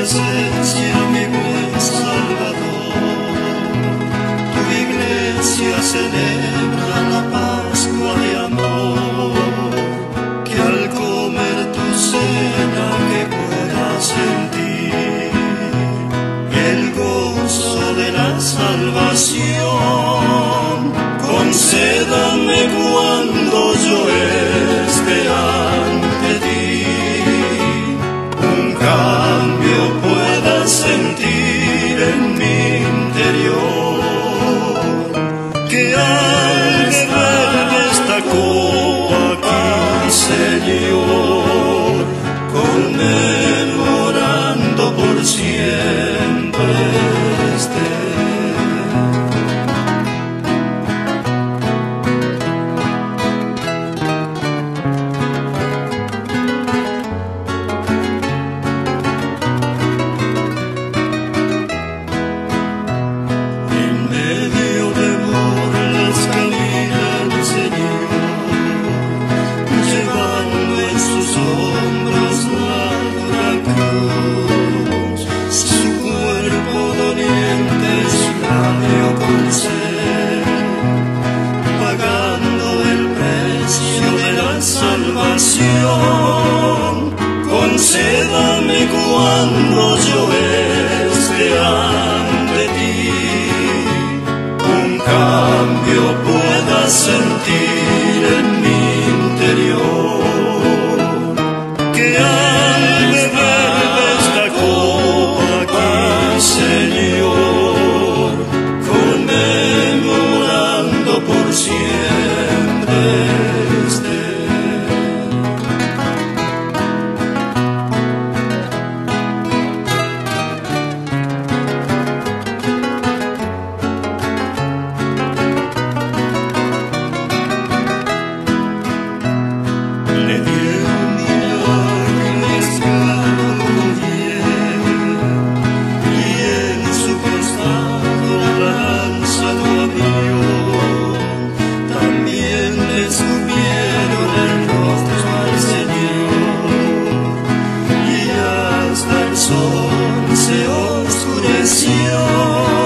presencia, mi buen Salvador. Tu iglesia celebra la Pascua de amor, que al comer tu cena que puedas sentir el gozo de la salvación. Concédame cuando yo esté ante ti un cambio pueda sentir en mi interior, que al beber esta copa aquí, Señor, conmemorando por siempre esté. Pagando el precio de la salvación, concédame cuando yo esté ante ti un cambio pueda sentir en mi interior, que al beber esta copa aquí, Señor, conmemorando por siempre esté. Le dieron milagres claro y en su costado la lanza lo abrió. También le escupieron el rostro al Señor, y hasta el sol se oscureció.